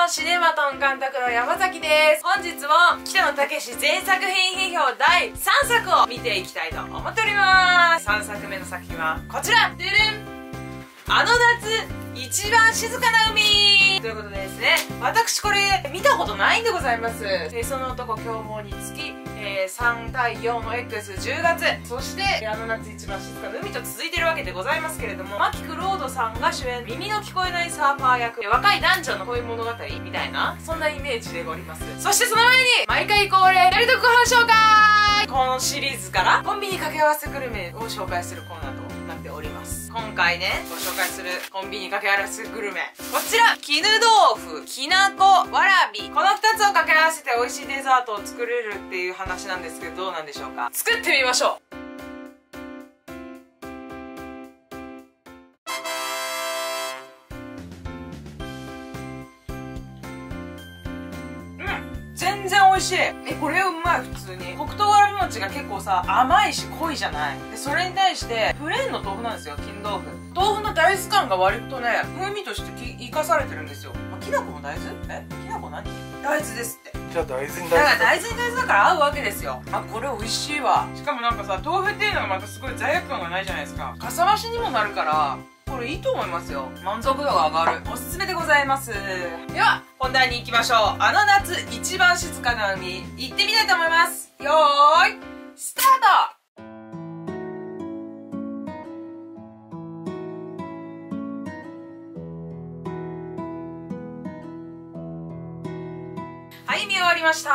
シネマトン監督の山崎です。本日も北野武全作品批評第3作を見ていきたいと思っております。3作目の作品はこちら、でるん、あの夏一番静かな海ということでですね、私これ見たことないんでございます。その男凶暴につき、3対4の X10 月、そしてあの夏一番静かな海と続いてるわけでございますけれども、牧クロードさんが主演、耳の聞こえないサーファー役、若い男女の恋物語みたいな、そんなイメージでおります。そしてその前に毎回恒例やりとくご飯紹介、このシリーズからコンビニ掛け合わせグルメを紹介するコーナーとなっております。今回ねご紹介するコンビニ掛け合わせグルメ、こちら絹豆腐、きなこ、わらび、この2つを掛け合わせて美味しいデザートを作れるっていう話なんですけど、どうなんでしょうか。作ってみましょう。全然美味しい。これうまい。普通に黒糖わらび餅が結構さ甘いし濃いじゃない。でそれに対してプレーンの豆腐なんですよ。金豆腐、豆腐の大豆感が割とね風味として生かされてるんですよ。きなこも大豆？きなこ何？大豆ですって。 じゃあ大豆に大豆だから大豆に大豆だから合うわけですよ。これ美味しいわ。しかもなんかさ、豆腐っていうのがまたすごい罪悪感がないじゃないですか。かさ増しにもなるからこれいいと思いますよ。満足度が上がる。おすすめでございます。では本題に行きましょう。あの夏一番静かな海、行ってみたいと思います。よーいスタート。はい、見終わりました。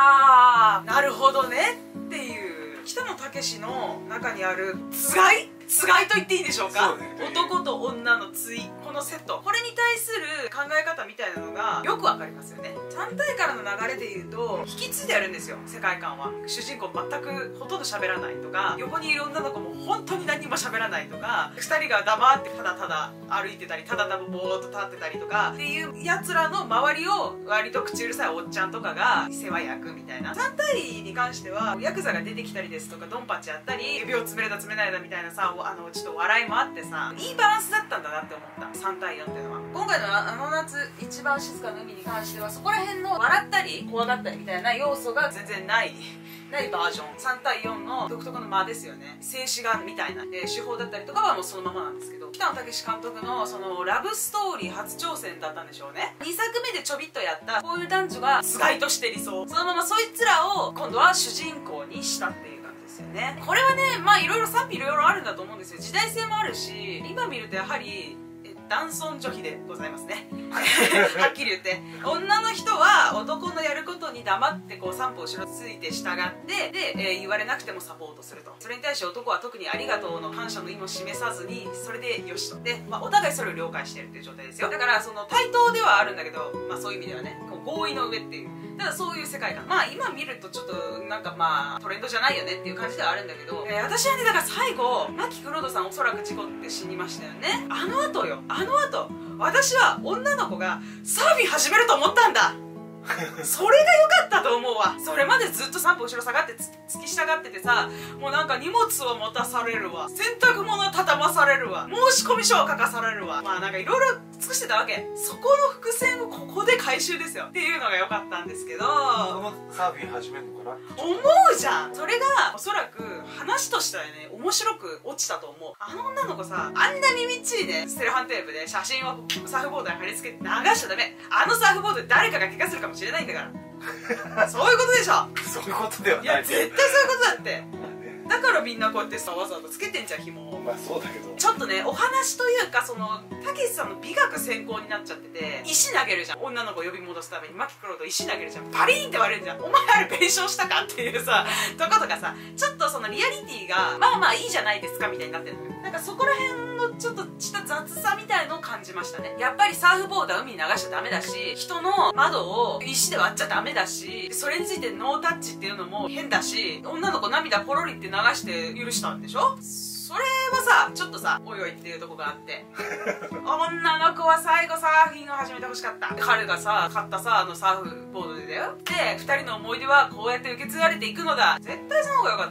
なるほどねっていう北野武の中にあるつがいと言っていいんでしょうか。男と女の対、このセット、これに対する考え方みたいなのがよくわかりますよね。3体からの流れで言うと引き継いであるんですよ。世界観は主人公全くほとんど喋らないとか、横にいる女の子も本当に何も喋らないとか、2人が黙ってただただ歩いてたり、ただただぼーっと立ってたりとかっていうやつらの周りを割と口うるさいおっちゃんとかが世話役みたいな。3体に関してはヤクザが出てきたりですとか、ドンパチやったり、指を詰めれた詰めないだみたいなさ、ちょっと笑いもあってさ、いいバランスだったんだなって思った。3対4っていうのは今回のあの夏一番静かな海に関してはそこら辺の笑ったり怖がったりみたいな要素が全然ないバージョン。3対4の独特の間ですよね。静止画みたいな手法だったりとかはもうそのままなんですけど、北野武監督のそのラブストーリー初挑戦だったんでしょうね。2作目でちょびっとやったこういう男女がつがいとして理想、そのままそいつらを今度は主人公にしたっていうね。これはね、いろいろ賛否いろいろあるんだと思うんですよ。時代性もあるし、今見るとやはり男尊女卑でございますねはっきり言って、女の人は男のやることに黙ってこう三歩後ろついて従ってで、言われなくてもサポートすると。それに対して男は特にありがとうの感謝の意味を示さずにそれでよしと。で、お互いそれを了解してるっていう状態ですよ。だからその対等ではあるんだけど、そういう意味ではね、こう合意の上っていう、ただそういう世界観、今見るとちょっとなんかトレンドじゃないよねっていう感じではあるんだけど、私はね、だから最後牧クロードさんおそらく事故って死にましたよね。あの後私は女の子がサーフィン始めると思ったんだそれが良かったと思うわ。それまでずっと3歩後ろ下がって突き従っててさ、もうなんか荷物を持たされるわ、洗濯物を畳まされるわ、申込書を書かされるわ、なんかいろいろ尽くしてたわけ。そこの伏線をここで回収ですよっていうのが良かったんですけど、 サーフィン始めるのかな思うじゃん。それがおそらく話としてはね面白く落ちたと思う。あの女の子さ、あんなにみっちりねセロハンテープで写真をサーフボードに貼り付けて流しちゃダメ。あのサーフボードで誰かが怪我するかもしれないんだからそういうことでしょ。 そういうことではない。 いや絶対そういうことだって。だからみんなこうやってさわざわざつけてんじゃん、紐を。 そうだけどちょっとねお話というか、そのたけしさんの美学先行になっちゃってて、石投げるじゃん。女の子を呼び戻すために牧クロード石投げるじゃん。パリーンって割れるじゃん。お前あれ弁償したかっていうさとことかさ、ちょっとそのリアリティがいいじゃないですかみたいになってるのよ。なんかそこら辺のちょっとした雑さみたいのを感じましたね。やっぱりサーフボードは海に流しちゃダメだし、人の窓を石で割っちゃダメだし、それについてノータッチっていうのも変だし、女の子涙ポロリって流して許したんでしょ。それはさちょっとさおいおいっていうとこがあって女の子は最後サーフィンを始めてほしかった。彼がさ買ったさサーフボードでだよ。で2人の思い出はこうやって受け継がれていくのだ。絶対その方が良かったと思うんです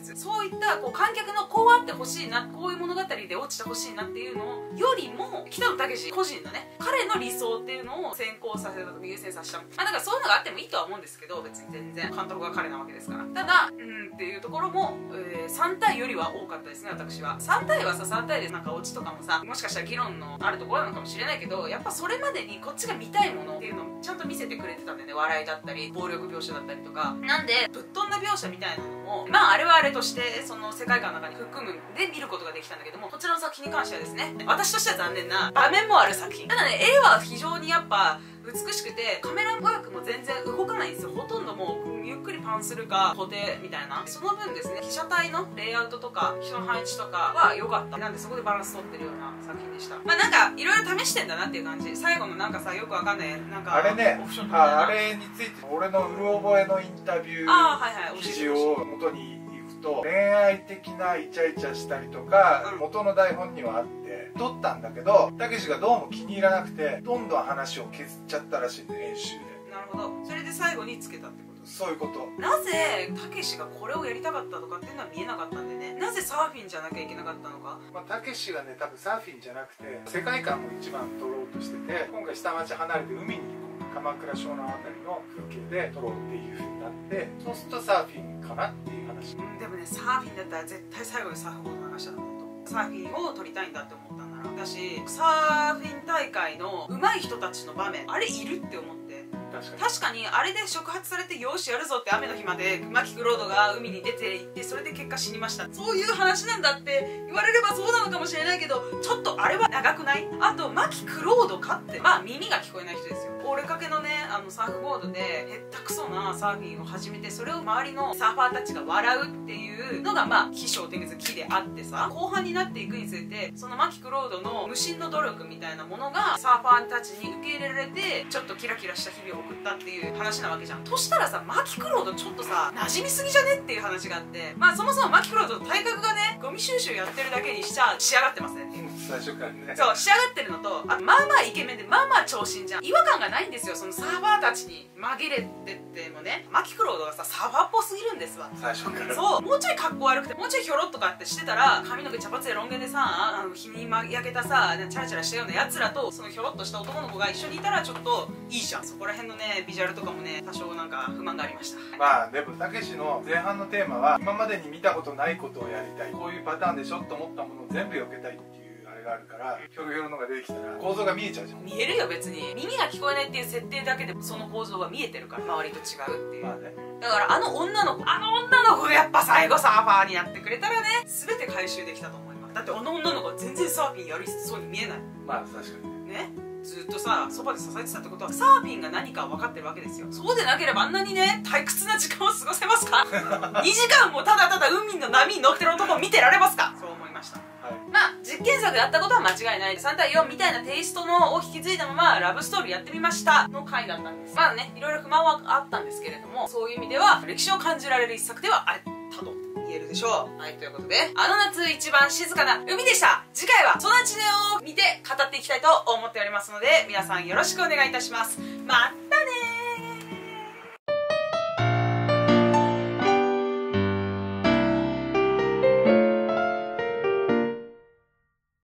説、そういったこう観客のこうあってほしいな、こういう物語で落ちてほしいなっていうのよりも北野武個人のね、彼の理想っていうのを先行させたとか優先させた、だからそういうのがあってもいいとは思うんですけど、別に全然監督が彼なわけですから。ただっていうところも、3体よりは多かったですね、私は。3体はさ、3体でなんかオチとかもさ、もしかしたら議論のあるところなのかもしれないけど、やっぱそれまでにこっちが見たいものっていうのをちゃんと見せてくれてたんだよね。笑いだったり暴力描写だったりとか。なんでぶっ飛んだ描写みたいなのもまああれはあれとしてその世界観の中に含むで見ることができたんだけども、こちらの作品に関してはですね、私としては残念な場面もある作品。ただね、絵は非常にやっぱ美しくて、カメラワークも全然動かないんですよ。ほとんどもうゆっくりパンするか固定みたいな。その分ですね、被写体のレイアウトとか人の配置とかは良かった。なんでそこでバランス取ってるような作品でした。まあなんかいろいろ試してんだなっていう感じ。最後のなんかさ、よくわかんないなんかあれね、 オプションみたいな、 あれについて俺のうる覚えのインタビュー記事を元に行くと、恋愛的なイチャイチャしたりとか、元の台本にはあって撮ったんだけど、たけしがどうも気に入らなくてどんどん話を削っちゃったらしいんで、編集で。 なるほど。それで最後につけたってこと。 そういうこと。 なぜたけしがこれをやりたかったとかっていうのは見えなかったんでね。なぜサーフィンじゃなきゃいけなかったのか。 たけしがね、多分サーフィンじゃなくて世界観を一番撮ろうとしてて、今回下町離れて海に行こう、鎌倉湘南あたりの風景で撮ろうっていう風になって、そうするとサーフィンかなっていう話。 でもね、サーフィンだったら絶対最後にサーフボード流したと思うと、サーフィンを撮りたいんだって思ったんだな。だしサーフィン大会の上手い人たちの場面、あれいるって思って。確かにあれで触発されて、よしやるぞって雨の日までマキクロードが海に出て行って、それで結果死にました、そういう話なんだって言われればそうなのかもしれないけど、ちょっとあれは長くない？あとマキクロードかって、まあ耳が聞こえない人ですよ。俺かけのね、サーフボードでへったくそなサーフィンを始めて、それを周りのサーファーたちが笑うっていうのがまあ起承転結起であってさ、後半になっていくにつれて、そのマキクロードの無心の努力みたいなものがサーファーたちに受け入れられて、ちょっとキラキラした日々を送ったっていう話なわけじゃん。としたらさ、マキクロードちょっとさ馴染みすぎじゃねっていう話があって、まあそもそもマキクロードの体格がね、ゴミ収集やってるだけにしちゃ仕上がってますねっていう。 最初からね、 そう仕上がってるのと、まあまあイケメンでまあまあ長身じゃん。違和感がないんですよ。そのサーファーたちに紛れてってもね、マキクロードがさサーファーっぽすぎるんですわ、 最初から。 そう、もうちょい格好悪くて、もうちょいひょろっとかってしてたら、髪の毛茶髪でロン毛でさ、日に焼けたさチャラチャラしたようなやつらとそのひょろっとした男の子が一緒にいたらちょっといいじゃん。そこら辺のねビジュアルとかもね、多少なんか不満がありました。 まあでもたけしの前半のテーマは、今までに見たことないことをやりたい、こういうパターンでしょと思ったものを全部避けたいっていうあれがあるから、ひょろひょろのが出てきたら構造が見えちゃうじゃん。 見えるよ、別に耳が聞こえないっていう設定だけでその構造が見えてるから、周りと違うっていう、 まあね、 だからあの女の子がやっぱ最後サーファーになってくれたらね、全て回収できたと思います。だってあの女の子は全然サーフィンやりそうに見えない。 まあ確かにね、ずっとさそばで支えてたってことはサーフィンが何か分かってるわけですよ。そうでなければあんなにね退屈な時間を過ごせますか2時間もただただ海の波に乗ってる男を見てられますか。そう思いました。 はい、 まあ実験作だったことは間違いない。3対4みたいなテイストのを引き継いだままラブストーリーやってみましたの回だったんです。まあね、いろいろ不満はあったんですけれども、そういう意味では歴史を感じられる一作ではあったと言えるでしょう。はい、ということで、あの夏一番静かな海でした。次回はその地を見て語っていきたいと思っておりますので、皆さんよろしくお願いいたします。また